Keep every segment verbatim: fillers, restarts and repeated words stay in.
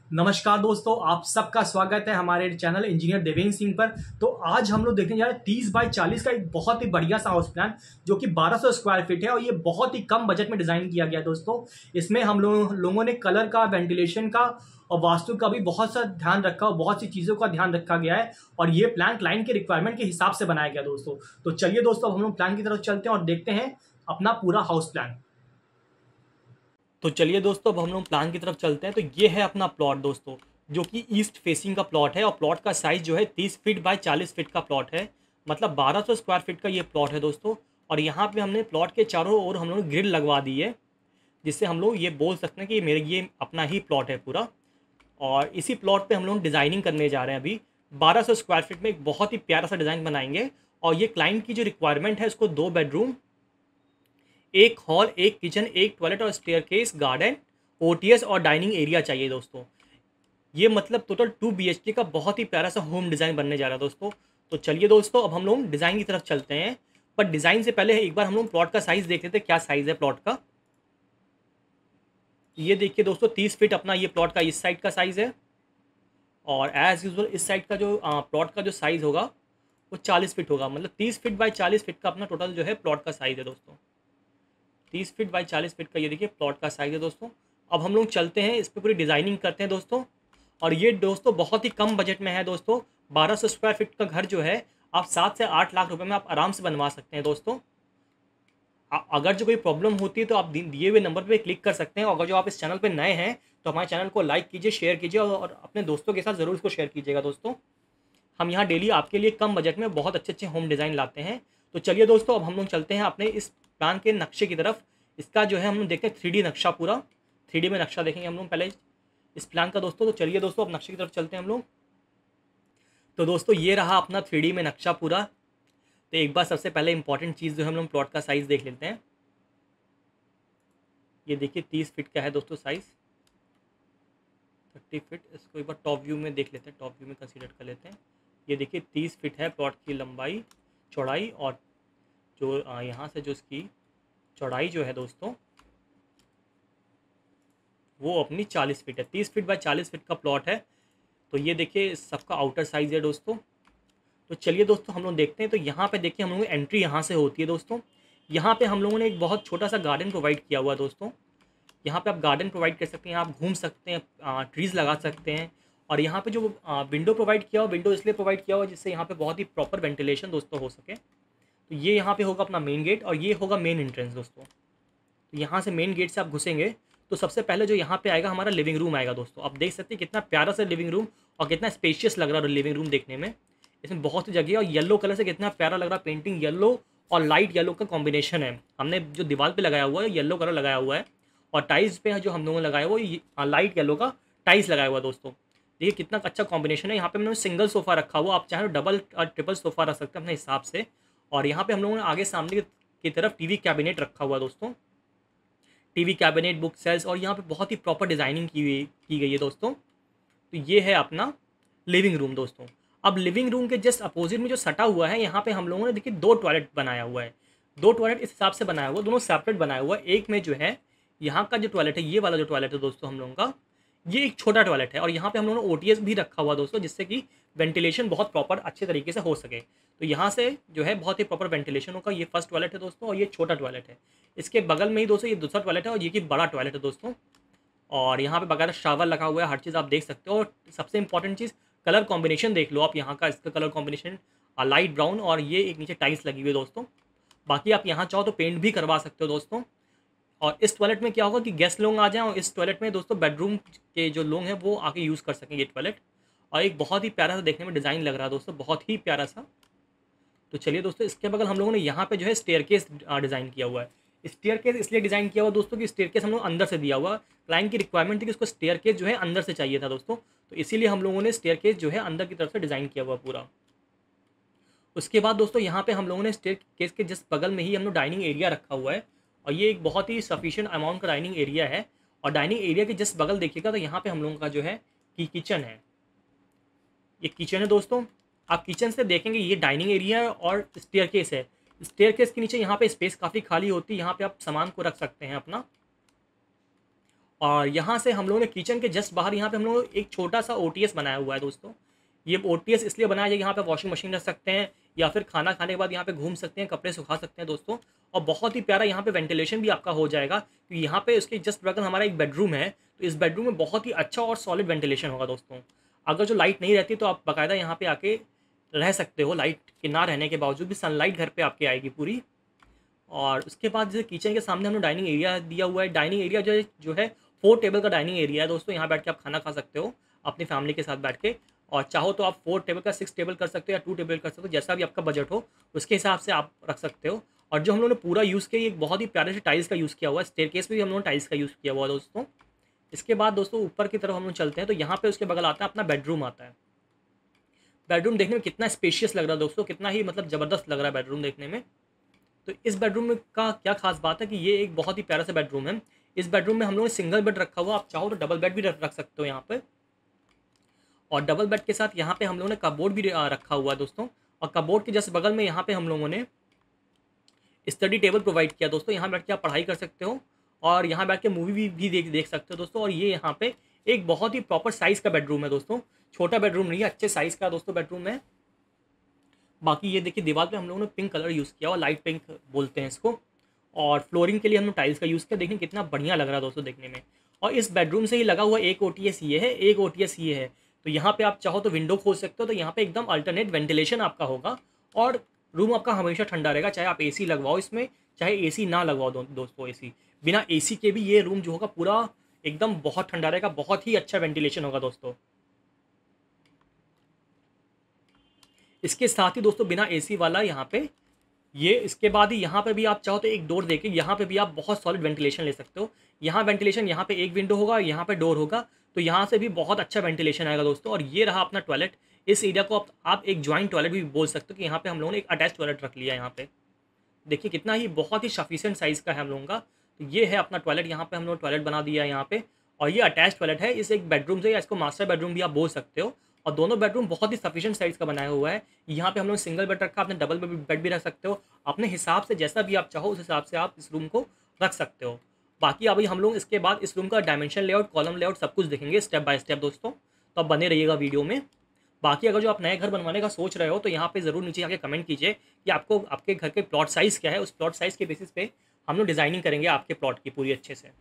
नमस्कार दोस्तों, आप सबका स्वागत है हमारे चैनल इंजीनियर देवेंद्र सिंह पर। तो आज हम लोग देखने जा रहे हैं तीस बाई चालीस का एक बहुत ही बढ़िया सा हाउस प्लान जो कि बारह सौ स्क्वायर फीट है और ये बहुत ही कम बजट में डिजाइन किया गया है दोस्तों। इसमें हम लोग लोगों ने कलर का, वेंटिलेशन का और वास्तु का भी बहुत सा ध्यान रखा और बहुत सी चीजों का ध्यान रखा गया है और ये प्लान क्लाइंट के रिक्वायरमेंट के हिसाब से बनाया गया दोस्तों। तो चलिए दोस्तों, हम लोग प्लान की तरफ चलते हैं और देखते हैं अपना पूरा हाउस प्लान। तो चलिए दोस्तों, अब हम लोग प्लान की तरफ चलते हैं। तो ये है अपना प्लॉट दोस्तों, जो कि ईस्ट फेसिंग का प्लॉट है और प्लॉट का साइज जो है तीस फीट बाय चालीस फीट का प्लॉट है। मतलब बारह सौ स्क्वायर फीट का ये प्लॉट है दोस्तों। और यहाँ पे हमने प्लॉट के चारों ओर हम लोग ग्रिल लगवा दी है, जिससे हम लोग ये बोल सकते हैं कि मेरे ये अपना ही प्लॉट है पूरा। और इसी प्लॉट पे हम लोग डिज़ाइनिंग करने जा रहे हैं अभी। बारह सौ स्क्वायर फीट में एक बहुत ही प्यारा सा डिज़ाइन बनाएंगे। और ये क्लाइंट की जो रिक्वायरमेंट है, उसको दो बेडरूम, एक हॉल, एक किचन, एक टॉयलेट और स्टेयरकेस, गार्डन, ओटीएस और डाइनिंग एरिया चाहिए दोस्तों। ये मतलब टोटल टू बी एच के का बहुत ही प्यारा सा होम डिज़ाइन बनने जा रहा है दोस्तों। तो चलिए दोस्तों, अब हम लोग डिज़ाइन की तरफ चलते हैं। पर डिज़ाइन से पहले एक बार हम लोग प्लॉट का साइज़ देख लेते हैं, क्या साइज़ है प्लॉट का। ये देखिए दोस्तों, तीस फीट अपना ये प्लॉट का इस साइड का साइज़ है। और एज यूजल इस साइड का जो प्लॉट का जो साइज़ होगा वो चालीस फीट होगा। मतलब तीस फीट बाई चालीस फीट का अपना टोटल जो है प्लॉट का साइज़ है दोस्तों। तीस फीट बाई चालीस फीट का ये देखिए प्लॉट का साइज़ है दोस्तों। अब हम लोग चलते हैं, इस पर पूरी डिज़ाइनिंग करते हैं दोस्तों। और ये दोस्तों बहुत ही कम बजट में है दोस्तों। बारह सौ स्क्वायर फीट का घर जो है आप सात से आठ लाख रुपए में आप आराम से बनवा सकते हैं दोस्तों। अ- अगर जो कोई प्रॉब्लम होती है तो आप दि- दिए हुए नंबर पे क्लिक कर सकते हैं। और अगर जो आप इस चैनल पे नए हैं तो हमारे चैनल को लाइक कीजिए, शेयर कीजिए और और अपने दोस्तों के साथ ज़रूर इसको शेयर कीजिएगा दोस्तों। हम यहाँ डेली आपके लिए कम बजट में बहुत अच्छे अच्छे होम डिज़ाइन लाते हैं। तो चलिए दोस्तों, अब हम लोग चलते हैं अपने इस प्लान के नक्शे की तरफ। इसका जो है हम लोग देखते हैं थ्री डी नक्शा, पूरा थ्री डी में नक्शा देखेंगे हम लोग पहले इस प्लान का दोस्तों। तो चलिए दोस्तों, अब नक्शे की तरफ चलते हैं हम लोग। तो दोस्तों, ये रहा अपना थ्री डी में नक्शा पूरा। तो एक बार सबसे पहले इंपॉर्टेंट चीज़ जो है हम लोग प्लॉट का साइज़ देख लेते हैं। ये देखिए तीस फीट का है दोस्तों साइज़, थर्टी फीट। इसको एक बार टॉप व्यू में देख लेते हैं, टॉप व्यू में कंसीडर कर लेते हैं। ये देखिए तीस फीट है प्लॉट की लंबाई, चौड़ाई, और जो अ, यहाँ से जो इसकी चौड़ाई जो है दोस्तों वो अपनी चालीस फीट है। तीस फीट बाय चालीस फीट का प्लॉट है। तो ये देखिए सबका आउटर साइज़ है दोस्तों। तो चलिए दोस्तों, हम लोग देखते हैं। तो यहाँ पे देखिए हम लोगों की एंट्री यहाँ से होती है दोस्तों। यहाँ पे हम लोगों ने एक बहुत छोटा सा गार्डन प्रोवाइड किया हुआ है दोस्तों। यहाँ पे आप गार्डन प्रोवाइड कर सकते हैं, यहाँ आप घूम सकते हैं, ट्रीज़ लगा सकते हैं। और यहाँ पे जो विंडो प्रोवाइड किया हुआ, विंडो इसलिए प्रोवाइड किया हुआ जिससे यहाँ पे बहुत ही प्रॉपर वेंटिलेशन दोस्तों हो सके। तो ये यहाँ पे होगा अपना मेन गेट और ये होगा मेन एंट्रेंस दोस्तों। तो यहाँ से मेन गेट से आप घुसेंगे तो सबसे पहले जो यहाँ पे आएगा हमारा लिविंग रूम आएगा दोस्तों। आप देख सकते हैं कितना प्यारा सा लिविंग रूम और कितना स्पेशियस लग रहा है लिविंग रूम देखने में। इसमें बहुत सी जगह है और येलो कलर से कितना प्यारा लग रहा है। पेंटिंग येलो और लाइट येलो का कॉम्बिनेशन है। हमने जो दीवार पे लगाया हुआ है येलो कलर लगाया हुआ है और टाइल्स पे जो हम लोगों ने लगाया हुआ है लाइट येलो का टाइल्स लगाया हुआ है दोस्तों। देखिए कितना अच्छा कॉम्बिनेशन है। यहाँ पे हमने सिंगल सोफा रखा हुआ, आप चाहे डबल और ट्रिपल सोफा रख सकते हैं अपने हिसाब से। और यहाँ पे हम लोगों ने आगे सामने की तरफ टीवी कैबिनेट रखा हुआ है दोस्तों। टीवी कैबिनेट, बुक सेल्स, और यहाँ पे बहुत ही प्रॉपर डिज़ाइनिंग की हुई की गई है दोस्तों। तो ये है अपना लिविंग रूम दोस्तों। अब लिविंग रूम के जस्ट अपोजिट में जो सटा हुआ है, यहाँ पे हम लोगों ने देखिए दो टॉयलेट बनाया हुआ है। दो टॉयलेट इस हिसाब से बनाया हुआ है, दोनों सेपरेट बनाया हुआ है। एक में जो है यहाँ का जो टॉयलेट है, ये वाला जो टॉयलेट है दोस्तों हम लोगों का, ये एक छोटा टॉयलेट है। और यहाँ पे हम लोगों ने ओटीएस भी रखा हुआ दोस्तों, जिससे कि वेंटिलेशन बहुत प्रॉपर अच्छे तरीके से हो सके। तो यहाँ से जो है बहुत ही प्रॉपर वेंटिलेशन होगा। ये फर्स्ट टॉयलेट है दोस्तों और ये छोटा टॉयलेट है। इसके बगल में ही दोस्तों ये दूसरा टॉयलेट है और ये की बड़ा टॉयलेट है दोस्तों। और यहाँ पे बकायदा शावर लगा हुआ है, हर चीज़ आप देख सकते हो। और सबसे इंपॉर्टेंट चीज़ कलर कॉम्बिनेशन देख लो आप यहाँ का, इसका कलर कॉम्बिनेशन लाइट ब्राउन और ये एक नीचे टाइल्स लगी हुई है दोस्तों। बाकी आप यहाँ चाहो तो पेंट भी करवा सकते हो दोस्तों। और इस टॉयलेट में क्या होगा कि गेस्ट लोग आ जाएं और इस टॉयलेट में दोस्तों बेडरूम के जो लोग हैं वो आके यूज़ कर सकें ये टॉयलेट। और एक बहुत ही प्यारा सा देखने में डिज़ाइन लग रहा है दोस्तों, बहुत ही प्यारा सा। तो चलिए दोस्तों, इसके बगल हम लोगों ने यहाँ पे जो है स्टेयरकेस डिज़ाइन किया हुआ है। स्टेयरकेस इसलिए डिज़ाइन किया हुआ दोस्तों कि स्टेयरकेस हम लोग अंदर से दिया हुआ। क्लाइंट की रिक्वायरमेंट थी कि उसको स्टेयरकेस जो है अंदर से चाहिए था दोस्तों। तो इसीलिए हम लोगों ने स्टेयरकेस जो है अंदर की तरफ से डिज़ाइन किया हुआ पूरा। उसके बाद दोस्तों यहाँ पे हम लोगों ने स्टेयरकेस के जस्ट बगल में ही हम लोग डाइनिंग एरिया रखा हुआ है। और ये एक बहुत ही सफिशिएंट अमाउंट का डाइनिंग एरिया है। और डाइनिंग एरिया के जस्ट बगल देखिएगा तो यहाँ पे हम लोगों का जो है कि किचन है। ये किचन है दोस्तों। आप किचन से देखेंगे ये डाइनिंग एरिया है और स्टेयरकेस है। स्टेयरकेस के नीचे यहाँ पे स्पेस काफ़ी खाली होती है, यहाँ पे आप सामान को रख सकते हैं अपना। और यहाँ से हम लोगों ने किचन के जस्ट बाहर यहाँ पे हम लोगों ने एक छोटा सा ओटीएस बनाया हुआ है दोस्तों। ये ओटीएस इसलिए बनाया है, यहाँ पे वॉशिंग मशीन रख सकते हैं या फिर खाना खाने के बाद यहाँ पे घूम सकते हैं, कपड़े सुखा सकते हैं दोस्तों। और बहुत ही प्यारा यहाँ पे वेंटिलेशन भी आपका हो जाएगा, क्योंकि यहाँ पे उसके जस्ट बगल हमारा एक बेडरूम है, तो इस बेडरूम में बहुत ही अच्छा और सॉलिड वेंटिलेशन होगा दोस्तों। अगर जो लाइट नहीं रहती तो आप बाकायदा यहाँ पे आके रह सकते हो, लाइट के ना रहने के बावजूद भी सनलाइट घर पे आपके आएगी पूरी। और उसके बाद जैसे किचन के सामने हमने डाइनिंग एरिया दिया हुआ है। डाइनिंग एरिया जो है जो है फोर टेबल का डाइनिंग एरिया है दोस्तों। यहाँ बैठ के आप खाना खा सकते हो अपनी फैमिली के साथ बैठ के, और चाहो तो आप फोर टेबल का सिक्स टेबल कर सकते हो या टू टेबल कर सकते हो, जैसा भी आपका बजट हो उसके हिसाब से आप रख सकते हो। और जो हम लोगों ने पूरा यूज़ किया, एक बहुत ही प्यारे से टाइल्स का यूज़ किया हुआ है। स्टेयरकेस भी हम लोगों ने टाइल्स का यूज़ किया हुआ है दोस्तों। इसके बाद दोस्तों ऊपर की तरफ हम लोग चलते हैं, तो यहाँ पे उसके बगल आता है अपना बेडरूम आता है। बेडरूम देखने में कितना स्पेशियस लग रहा है दोस्तों, कितना ही मतलब ज़बरदस्त लग रहा है बेडरूम देखने में। तो इस बेडरूम में का क्या खास बात है कि ये एक बहुत ही प्यारा सा बेडरूम है। इस बेडरूम में हम लोगों ने सिंगल बेड रखा हुआ, आप चाहो तो डबल बेड भी रख रख सकते हो यहाँ पे। और डबल बेड के साथ यहाँ पे हम लोगों ने कबोर्ड भी आ, रखा हुआ है दोस्तों। और कबोर्ड के जस्ट बगल में यहाँ पे हम लोगों ने स्टडी टेबल प्रोवाइड किया दोस्तों। यहाँ बैठ के आप पढ़ाई कर सकते हो और यहाँ बैठ के मूवी भी, भी देख देख सकते हो दोस्तों। और ये यहाँ पे एक बहुत ही प्रॉपर साइज़ का बेडरूम है दोस्तों, छोटा बेडरूम नहीं है, अच्छे साइज़ का दोस्तों बेडरूम है। बाकी ये देखिए दीवार पे हम लोगों ने पिंक कलर यूज़ किया और लाइट पिंक बोलते हैं इसको। और फ्लोरिंग के लिए हमने टाइल्स का यूज़ किया। देखिए कितना बढ़िया लग रहा है दोस्तों देखने में। और इस बेडरूम से ही लगा हुआ एक ओटीएस ये है, एक ओटीएस ये है। तो यहाँ पे आप चाहो तो विंडो खोल सकते हो, तो यहाँ पे एकदम अल्टरनेट वेंटिलेशन आपका होगा और रूम आपका हमेशा ठंडा रहेगा, चाहे आप एसी लगवाओ इसमें, चाहे एसी ना लगवाओ दो, दोस्तों एसी बिना एसी के भी ये रूम जो होगा पूरा एकदम बहुत ठंडा रहेगा, बहुत ही अच्छा वेंटिलेशन होगा दोस्तों। इसके साथ ही दोस्तों बिना एसी वाला यहाँ पे ये, इसके बाद ही यहाँ पे भी आप चाहो तो एक डोर देके यहाँ पे भी आप बहुत सॉलिड वेंटिलेशन ले सकते हो। यहाँ वेंटिलेशन, यहाँ पे एक विंडो होगा, यहाँ पे डोर होगा, तो यहाँ से भी बहुत अच्छा वेंटिलेशन आएगा दोस्तों। और ये रहा अपना टॉयलेट। इस एरिया को आप, आप एक ज्वाइंट टॉयलेट भी बोल सकते हो कि यहाँ पे हम लोगों ने एक अटैच टॉयलेट रख लिया है। यहाँ पे देखिए कितना ही बहुत ही सफिशिएंट साइज़ का है हम लोगों का। तो ये है अपना टॉयलेट, यहाँ पे हम लोग टॉयलेट बना दिया है यहाँ पे। और ये अटैच टॉयलेट है इस एक बेडरूम से, या इसको मास्टर बेडरूम भी आप बोल सकते हो। और दोनों बेडरूम बहुत ही सफिशिएंट साइज़ का बनाया हुआ है। यहाँ पे हम लोग सिंगल बेड रखा, अपने डबल बेड भी रख सकते हो अपने हिसाब से, जैसा भी आप चाहो उस हिसाब से आप इस रूम को रख सकते हो। बाकी अभी हम लोग इसके बाद इस रूम का डायमेंशन लेआउट, कॉलम लेआउट सब कुछ देखेंगे स्टेप बाय स्टेप दोस्तों, तो आप बने रहिएगा वीडियो में। बाकी अगर जो आप नए घर बनवाने का सोच रहे हो तो यहाँ पे ज़रूर नीचे आके कमेंट कीजिए कि आपको आपके घर के प्लॉट साइज़ क्या है। उस प्लॉट साइज़ के बेसिस पे हम लोग डिज़ाइनिंग करेंगे आपके प्लॉट की पूरी अच्छे से।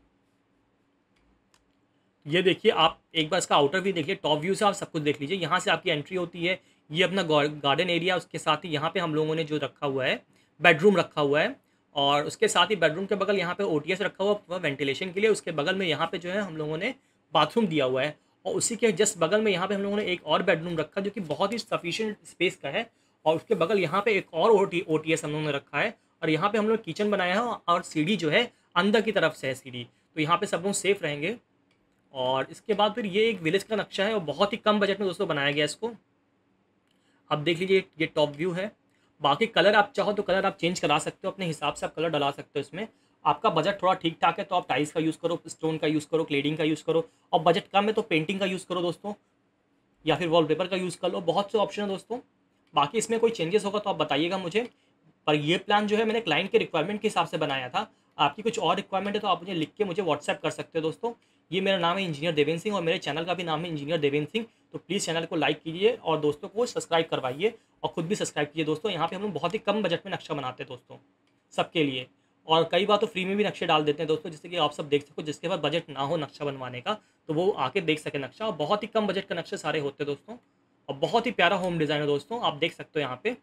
ये देखिए आप एक बार इसका आउटर व्यू देखिए, टॉप व्यू से आप सब कुछ देख लीजिए। यहाँ से आपकी एंट्री होती है, ये अपना गार्डन एरिया, उसके साथ ही यहाँ पे हम लोगों ने जो रखा हुआ है बेडरूम रखा हुआ है। और उसके साथ ही बेडरूम के बगल यहाँ पे ओटीएस रखा हुआ वेंटिलेशन के लिए। उसके बगल में यहाँ पे जो है हम लोगों ने बाथरूम दिया हुआ है। और उसी के जस्ट बगल में यहाँ पे हम लोगों ने एक और बेडरूम रखा जो कि बहुत ही सफिशिएंट स्पेस का है। और उसके बगल यहाँ पे एक और ओटी ओटीएस हम लोगों ने रखा है। और यहाँ पे हम लोग किचन बनाया है और सीढ़ी जो है अंदर की तरफ से है सीढ़ी, तो यहाँ पे सब लोग सेफ रहेंगे। और इसके बाद फिर ये एक विलेज का नक्शा है और बहुत ही कम बजट में दोस्तों बनाया गया इसको। आप देख लीजिए ये टॉप व्यू है। बाकी कलर आप चाहो तो कलर आप चेंज करा सकते हो, अपने हिसाब से आप कलर डला सकते हो इसमें। आपका बजट थोड़ा ठीक ठाक है तो आप टाइल्स का यूज़ करो, स्टोन का यूज़ करो, क्लेडिंग का यूज़ करो। और बजट कम है तो पेंटिंग का यूज़ करो दोस्तों, या फिर वॉलपेपर का यूज़ कर लो। बहुत से ऑप्शन है दोस्तों। बाकी इसमें कोई चेंजेस होगा तो आप बताइएगा मुझे। पर ये प्लान जो है मैंने क्लाइंट के रिक्वायरमेंट के हिसाब से बनाया था। आपकी कुछ और रिक्वायरमेंट है तो आप मुझे लिख के मुझे व्हाट्सएप कर सकते हो दोस्तों। ये मेरा नाम है इंजीनियर देवेंद्र सिंह और मेरे चैनल का भी नाम है इंजीनियर देवेंद्र सिंह। तो प्लीज़ चैनल को लाइक कीजिए और दोस्तों को सब्सक्राइब करवाइए और खुद भी सब्सक्राइब कीजिए दोस्तों। यहाँ पे हम लोग बहुत ही कम बजट में नक्शा बनाते हैं दोस्तों सबके लिए, और कई बार तो फ्री में भी नक्शे डाल देते हैं दोस्तों, जिससे कि आप सब देख सको। जिसके पास बजट ना हो नक्शा बनवाने का तो वो आके देख सके नक्शा। और बहुत ही कम बजट का नक्शे सारे होते हैं दोस्तों, और बहुत ही प्यारा होम डिज़ाइन है दोस्तों, आप देख सकते हो यहाँ पे।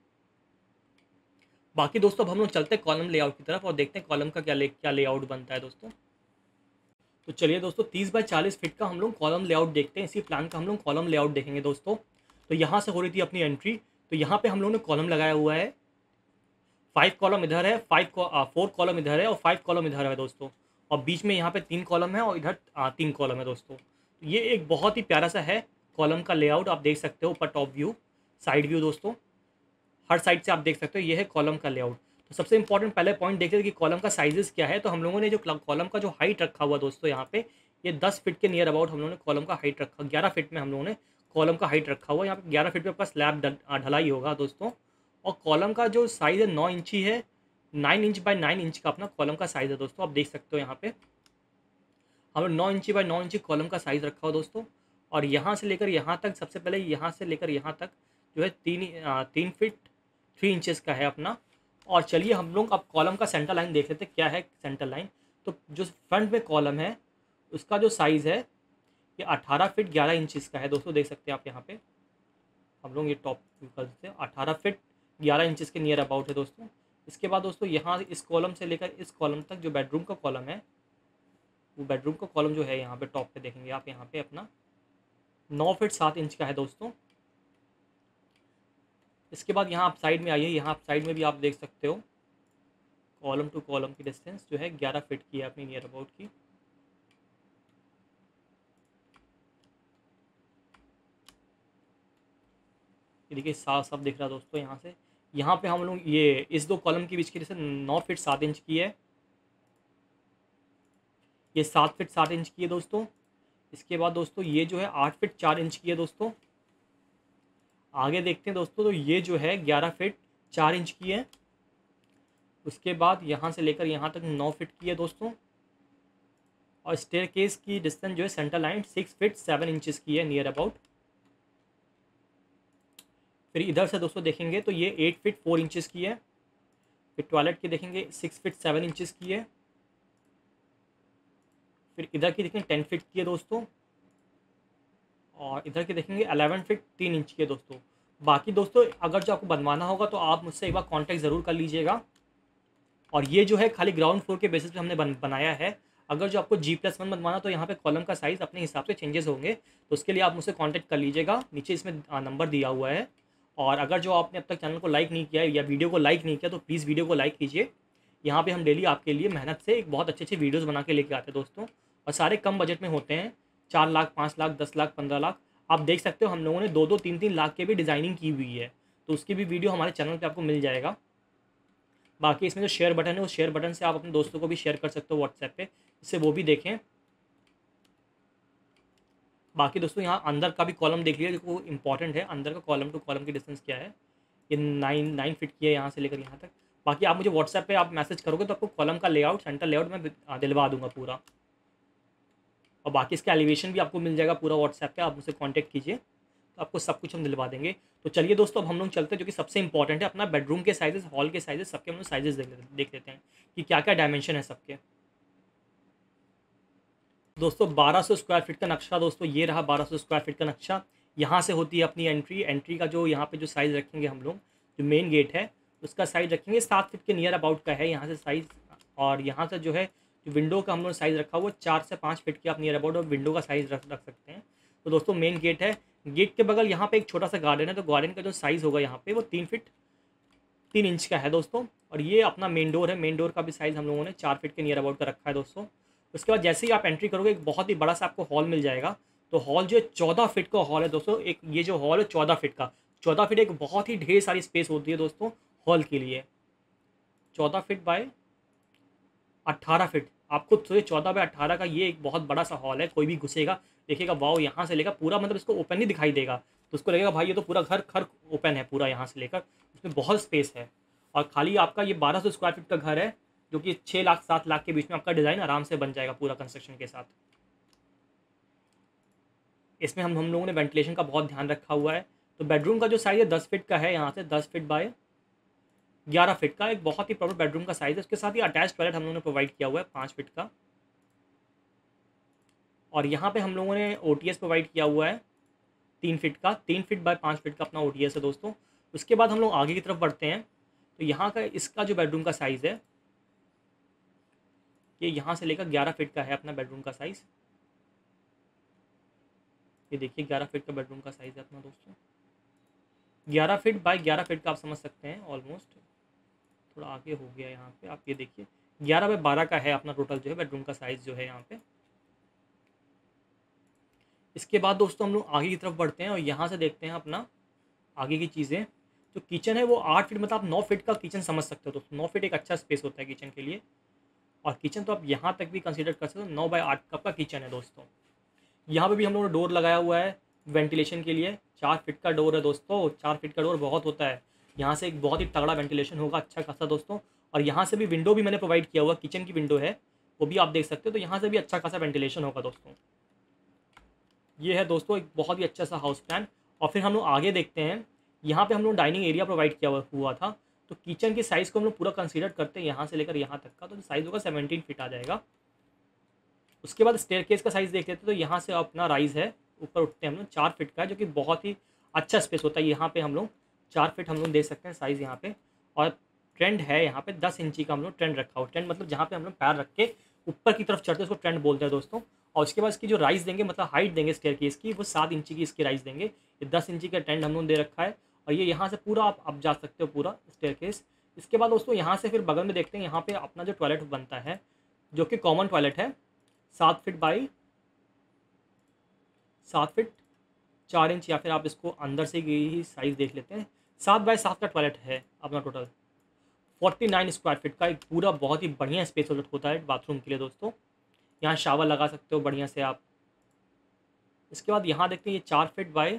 बाकी दोस्तों अब हम लोग चलते हैं कॉलम लेआउट की तरफ और देखते हैं कॉलम का क्या ले क्या लेआउट बनता है दोस्तों। तो चलिए दोस्तों तीस बाय चालीस फीट का हम लोग कॉलम लेआउट देखते हैं। इसी प्लान का हम लोग कॉलम लेआउट देखेंगे दोस्तों। तो यहाँ से हो रही थी अपनी एंट्री, तो यहाँ पे हम लोगों ने कॉलम लगाया हुआ है। फाइव कॉलम इधर है, फाइव फोर कॉलम इधर है और फाइव कॉलम इधर है दोस्तों। और बीच में यहाँ पे तीन कॉलम है और इधर आ, तीन कॉलम है दोस्तों। तो ये एक बहुत ही प्यारा सा है कॉलम का लेआउट, आप देख सकते हो। ऊपर टॉप व्यू, साइड व्यू दोस्तों, हर साइड से आप देख सकते हो। ये है कॉलम का लेआउट। तो सबसे इंपॉर्टेंट पहले पॉइंट देखते हैं कि कॉलम का साइजेस क्या है। तो हम लोगों ने जो कॉलम का जो हाइट रखा हुआ दोस्तों यहाँ पे, ये दस फीट के नियर अबाउट हम लोगों ने कॉलम का हाइट रखा। ग्यारह फीट में हम लोगों ने कॉलम का हाइट रखा हुआ। यहाँ पे ग्यारह फीट पे आपका स्लैब ढलाई होगा दोस्तों। और कॉलम का जो साइज़ है नौ इंची है, nine inch by nine inch का अपना कॉलम का साइज़ है दोस्तों, आप देख सकते हो यहाँ पे। हमने नौ इंची बाय नौ इंची कॉलम का साइज़ रखा हुआ दोस्तों। और यहाँ से लेकर यहाँ तक, सबसे पहले यहाँ से लेकर यहाँ तक जो है तीन अ, तीन फीट थ्री इंचेस का है अपना। और चलिए हम लोग अब कॉलम का सेंटर लाइन देख लेते हैं क्या है सेंटर लाइन। तो जो फ्रंट में कॉलम है उसका जो साइज़ है ये अठारह फीट ग्यारह इंचेस का है दोस्तों, देख सकते हैं आप यहाँ पे। हम लोग ये टॉप व्यू कर देते हैं, अठारह फीट ग्यारह इंचेस के नियर अबाउट है दोस्तों। इसके बाद दोस्तों यहाँ इस कॉलम से लेकर इस कॉलम तक जो बेडरूम का कॉलम है, वो बेडरूम का कॉलम जो है यहाँ पे टॉप पे देखेंगे आप, यहाँ पे अपना नौ फीट सात इंच का है दोस्तों। इसके बाद यहाँ आप साइड में आइए, यहाँ आप साइड में भी आप देख सकते हो कॉलम टू कॉलम की डिस्टेंस जो है ग्यारह फीट की है अपनी नियर अबाउट की। ये देखिए साफ साफ दिख रहा है दोस्तों यहाँ से। यहाँ पे हम लोग ये इस दो कॉलम के बीच की डिस्टेंस नौ फीट सात इंच की है, ये सात फीट सात इंच की है दोस्तों। इसके बाद दोस्तों ये जो है आठ फीट चार इंच की है दोस्तों। आगे देखते हैं दोस्तों, तो ये जो है ग्यारह फीट चार इंच की है। उसके बाद यहाँ से लेकर यहाँ तक नौ फीट की है दोस्तों। और स्टेयरकेस की डिस्टेंस जो है centre line six feet seven inches की है नियर अबाउट। फिर इधर से दोस्तों देखेंगे तो ये एट फीट फोर इंचेस की है। फिर टॉयलेट की देखेंगे सिक्स फीट सेवन इंचेस की है। फिर इधर की देखेंगे टेन फीट की है दोस्तों। और इधर की देखेंगे अलेवन फीट तीन इंच की है दोस्तों। बाकी दोस्तों अगर जो आपको बनवाना होगा तो आप मुझसे एक बार कांटेक्ट ज़रूर कर लीजिएगा। और ये जो है खाली ग्राउंड फ्लोर के बेसिस पे हमने बन बनाया है। अगर जो आपको जी प्लस वन बनवाना तो यहाँ पे कॉलम का साइज़ अपने हिसाब से चेंजेस होंगे, तो उसके लिए आप मुझसे कांटेक्ट कर लीजिएगा, नीचे इसमें नंबर दिया हुआ है। और अगर जो आपने अब तक चैनल को लाइक नहीं किया है या वीडियो को लाइक नहीं किया तो प्लीज़ वीडियो को लाइक कीजिए। यहाँ पे हम डेली आपके लिए मेहनत से एक बहुत अच्छे अच्छे वीडियोज़ बना के लेके आते हैं दोस्तों। और सारे कम बजट में होते हैं, चार लाख पाँच लाख दस लाख पंद्रह लाख। आप देख सकते हो हम लोगों ने दो दो तीन तीन लाख के भी डिज़ाइनिंग की हुई है, तो उसकी भी वीडियो हमारे चैनल पे आपको मिल जाएगा। बाकी इसमें जो शेयर बटन है उस शेयर बटन से आप अपने दोस्तों को भी शेयर कर सकते हो व्हाट्सएप पे, इससे वो भी देखें। बाकी दोस्तों यहाँ अंदर का भी कॉलम देख लीजिए, जो इंपॉर्टेंट है अंदर का कॉलम टू कॉलम की डिस्टेंस क्या है। ये नाइन नाइन फीट की है यहाँ से लेकर यहाँ तक। बाकी आप मुझे व्हाट्सएप पे आप मैसेज करोगे तो आपको कॉलम का लेआउट सेंटर लेआउट मैं दिलवा दूंगा पूरा। और बाकी इसका एलिवेशन भी आपको मिल जाएगा पूरा व्हाट्सएप पे, आप मुझसे कांटेक्ट कीजिए तो आपको सब कुछ हम दिलवा देंगे। तो चलिए दोस्तों अब हम लोग चलते हैं, जो कि सबसे इंपॉर्टेंट है, अपना बेडरूम के साइजेस, हॉल के साइजेस, सबके हम लोग साइजेस देख देख लेते हैं कि क्या क्या डायमेंशन है सबके। दोस्तों बारह सौ स्क्वायर फीट का नक्शा दोस्तों, ये रहा बारह सौ स्क्वायर फीट का नक्शा। यहाँ से होती है अपनी एंट्री। एंट्री का जो यहाँ पे जो साइज़ रखेंगे हम लोग, जो मेन गेट है उसका साइज़ रखेंगे सात फीट के नियर अबाउट का है यहाँ से साइज़। और यहाँ से जो है जो विंडो का हम लोग साइज़ रखा हुआ चार से पाँच फीट के आप नियर अबाउट और विंडो का साइज़ रख रख सकते हैं। तो दोस्तों मेन गेट है, गेट के बगल यहाँ पे एक छोटा सा गार्डन है, तो गार्डन का जो साइज़ होगा यहाँ पे वो तीन फीट तीन इंच का है दोस्तों। और ये अपना मेन डोर है, मेन डोर का भी साइज़ हम लोगों ने चार फीट के नियर अबाउट का रखा है दोस्तों। उसके बाद जैसे ही आप एंट्री करोगे एक बहुत ही बड़ा सा आपको हॉल मिल जाएगा। तो हॉल जो है चौदह फीट का हॉल है दोस्तों। एक ये जो हॉल है चौदह फीट का, चौदह फीट एक बहुत ही ढेर सारी स्पेस होती है दोस्तों हॉल के लिए। चौदह फीट बाय अट्ठारह फीट, आपको तो ये चौदह बाय अट्ठारह का ये एक बहुत बड़ा सा हॉल है। कोई भी घुसेगा देखिएगा वाओ, यहाँ से लेकर पूरा मतलब इसको ओपन ही दिखाई देगा, तो उसको लगेगा भाई ये तो पूरा घर घर ओपन है पूरा यहाँ से लेकर, उसमें बहुत स्पेस है। और खाली आपका ये बारह सौ स्क्वायर फीट का घर है, जो कि छः लाख सात लाख के बीच में आपका डिज़ाइन आराम से बन जाएगा पूरा कंस्ट्रक्शन के साथ। इसमें हम हम लोगों ने वेंटिलेशन का बहुत ध्यान रखा हुआ है। तो बेडरूम का जो साइज़ है दस फीट का है, यहाँ से दस फीट बाय ग्यारह फीट का एक बहुत ही प्रॉपर बेडरूम का साइज़ है। उसके साथ ही अटैच टॉयलेट हम लोगों ने प्रोवाइड किया हुआ है पाँच फीट का। और यहाँ पे हम लोगों ने ओ टी एस प्रोवाइड किया हुआ है तीन फीट का, तीन फीट बाय पाँच फीट का अपना ओ टी एस है दोस्तों। उसके बाद हम लोग आगे की तरफ बढ़ते हैं, तो यहाँ का इसका जो बेडरूम का साइज़ है ये यहाँ से लेकर ग्यारह फीट का है अपना बेडरूम का साइज़। ये देखिए ग्यारह फीट का बेडरूम का साइज़ है अपना दोस्तों, ग्यारह फीट बाय ग्यारह फीट का आप समझ सकते हैं। ऑलमोस्ट थोड़ा आगे हो गया यहाँ पे, आप ये देखिए ग्यारह बाय बारह का है अपना टोटल जो है बेडरूम का साइज़ जो है यहाँ पे। इसके बाद दोस्तों हम लोग आगे की तरफ बढ़ते हैं और यहाँ से देखते हैं अपना आगे की चीज़ें। जो किचन है वो आठ फीट मतलब आप नौ फीट का किचन समझ सकते हो दोस्तों। नौ फीट एक अच्छा स्पेस होता है किचन के लिए। और किचन तो आप यहाँ तक भी कंसीडर कर सकते हो, नौ बाय आठ कप का किचन है दोस्तों। यहाँ पे भी हम लोगों ने डोर लगाया हुआ है वेंटिलेशन के लिए, चार फीट का डोर है दोस्तों। चार फीट का डोर बहुत होता है, यहाँ से एक बहुत ही तगड़ा वेंटिलेशन होगा अच्छा खासा दोस्तों। और यहाँ से भी विंडो भी मैंने प्रोवाइड किया हुआ, किचन की विंडो है वो भी आप देख सकते हो। तो यहाँ से भी अच्छा खासा वेंटिलेशन होगा दोस्तों। ये है दोस्तों एक बहुत ही अच्छा सा हाउस प्लान। और फिर हम लोग आगे देखते हैं, यहाँ पे हम लोग डाइनिंग एरिया प्रोवाइड किया हुआ हुआ था। तो किचन की साइज़ को हम लोग पूरा कंसीडर करते हैं यहाँ से लेकर यहाँ तक का, तो साइज़ होगा सेवनटीन फीट आ जाएगा। उसके बाद स्टेयरकेस का साइज़ देख लेते हैं। तो यहाँ से अपना राइज़ है, ऊपर उठते हैं हम लोग चार फीट का है, जो कि बहुत ही अच्छा स्पेस होता है। यहाँ पे हम लोग चार फीट हम लोग दे सकते हैं साइज़ यहाँ पे। और ट्रेंड है यहाँ पे दस इंची का हम लोग ट्रेंड रखा हुआ। ट्रेंड मतलब जहाँ पे हम लोग पैर रख के ऊपर की तरफ चढ़ते हैं उसको ट्रेंड बोलते हैं दोस्तों। और उसके बाद इसकी जो राइज़ देंगे, मतलब हाइट देंगे स्टेयरकेस की, वो सात इंची की इसकी राइज़ देंगे। ये दस इंची का ट्रेंड हम लोग दे रखा है। और ये यहाँ से पूरा आप अब जा सकते हो पूरा स्टेयरकेस। इसके बाद दोस्तों यहाँ से फिर बगल में देखते हैं, यहाँ पे अपना जो टॉयलेट बनता है, जो कि कॉमन टॉयलेट है, सात फीट बाई सात फीट चार इंच, या फिर आप इसको अंदर से ही साइज़ देख लेते हैं। सात बाई सात का टॉयलेट है अपना total. Forty nine square feet का एक पूरा बहुत ही बढ़िया स्पेस होता है बाथरूम के लिए दोस्तों। यहाँ शावर लगा सकते हो बढ़िया से आप। इसके बाद यहाँ देखते हैं ये चार फीट बाई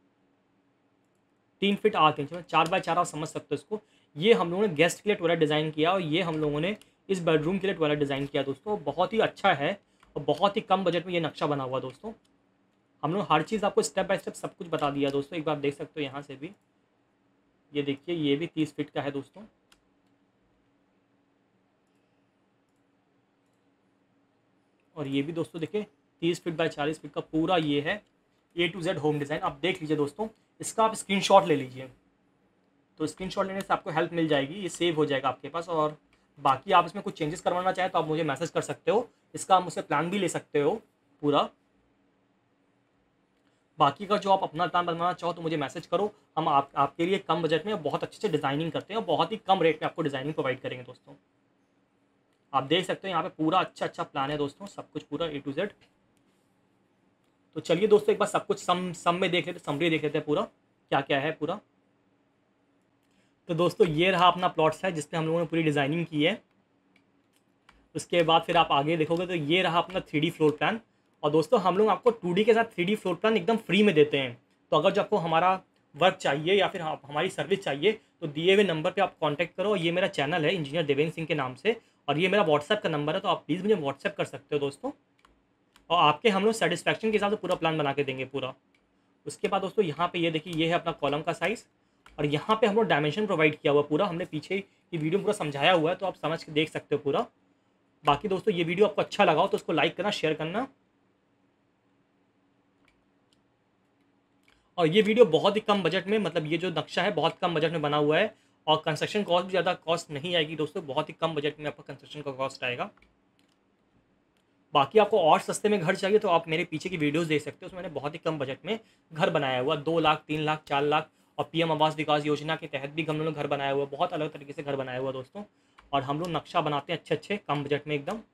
तीन फीट आठ इंच में, चार बाय चार आप समझ सकते हो इसको। ये हम लोगों ने गेस्ट के लिए टॉयलेट डिज़ाइन किया, और ये हम लोगों ने इस बेडरूम के लिए टॉयलेट डिज़ाइन किया दोस्तों। बहुत ही अच्छा है और बहुत ही कम बजट में ये नक्शा बना हुआ दोस्तों। हम लोग हर चीज़ आपको स्टेप बाय स्टेप सब कुछ बता दिया दोस्तों। एक बार देख सकते हो यहाँ से भी, ये देखिए ये भी तीस फीट का है दोस्तों। और ये भी दोस्तों देखिए तीस फीट बाय चालीस फीट का पूरा ये है A to Z home design. आप देख लीजिए दोस्तों, इसका आप स्क्रीनशॉट ले लीजिए। तो स्क्रीनशॉट लेने से आपको हेल्प मिल जाएगी, ये सेव हो जाएगा आपके पास। और बाकी आप इसमें कुछ चेंजेस करवाना चाहें तो आप मुझे मैसेज कर सकते हो। इसका आप मुझसे प्लान भी ले सकते हो पूरा। बाकी का जो आप अपना प्लान बनवाना चाहो तो मुझे मैसेज करो। हम आप आपके लिए कम बजट में बहुत अच्छे से डिज़ाइनिंग करते हैं और बहुत ही कम रेट में आपको डिज़ाइनिंग प्रोवाइड करेंगे दोस्तों। आप देख सकते हो यहाँ पे पूरा अच्छा अच्छा प्लान है दोस्तों, सब कुछ पूरा ए टू जेड। तो चलिए दोस्तों एक बार सब कुछ सम सम में देख लेते, समरी देख लेते हैं पूरा क्या क्या है पूरा। तो दोस्तों ये रहा अपना प्लॉट्स है जिसपे हम लोगों ने पूरी डिज़ाइनिंग की है। उसके बाद फिर आप आगे देखोगे तो ये रहा अपना थ्री डी फ्लोर प्लान। और दोस्तों हम लोग आपको टू डी के साथ थ्री डी फ्लोर प्लान एकदम फ्री में देते हैं। तो अगर जो आपको हमारा वर्क चाहिए या फिर हमारी सर्विस चाहिए तो दिए हुए नंबर पे आप कांटेक्ट करो। ये मेरा चैनल है इंजीनियर देवेंद्र सिंह के नाम से, और ये मेरा व्हाट्सएप का नंबर है, तो आप प्लीज़ मुझे व्हाट्सएप कर सकते हो दोस्तों। और आपके हम लोग सेटिस्फैक्शन के हिसाब से पूरा प्लान बना के देंगे पूरा। उसके बाद दोस्तों यहाँ पे ये देखिए ये है अपना कॉलम का साइज़, और यहाँ पे हम लोग डायमेंशन प्रोवाइड किया हुआ पूरा। हमने पीछे की वीडियो में पूरा समझाया हुआ है, तो आप समझ के देख सकते हो पूरा। बाकी दोस्तों ये वीडियो आपको अच्छा लगा हो तो उसको लाइक करना, शेयर करना। और ये वीडियो बहुत ही कम बजट में, मतलब ये जो नक्शा है बहुत कम बजट में बना हुआ है, और कंस्ट्रक्शन कॉस्ट भी ज़्यादा कॉस्ट नहीं आएगी दोस्तों। बहुत ही कम बजट में आपका कंस्ट्रक्शन का कॉस्ट आएगा। बाकी आपको और सस्ते में घर चाहिए तो आप मेरे पीछे की वीडियोस देख सकते हो, उसमें मैंने बहुत ही कम बजट में घर बनाया हुआ, दो लाख तीन लाख चार लाख और पीएम आवास विकास योजना के तहत भी हम लोगों ने घर बनाया हुआ, बहुत अलग तरीके से घर बनाया हुआ दोस्तों। और हम लोग नक्शा बनाते हैं अच्छे अच्छे कम बजट में एकदम।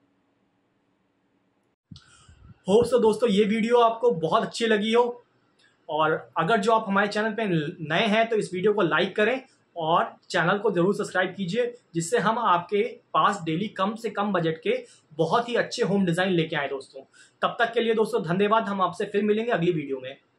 होप सो दोस्तों ये वीडियो आपको बहुत अच्छी लगी हो, और अगर जो आप हमारे चैनल पे नए हैं तो इस वीडियो को लाइक करें और चैनल को जरूर सब्सक्राइब कीजिए, जिससे हम आपके पास डेली कम से कम बजट के बहुत ही अच्छे होम डिज़ाइन लेके आए दोस्तों। तब तक के लिए दोस्तों धन्यवाद। हम आपसे फिर मिलेंगे अगली वीडियो में।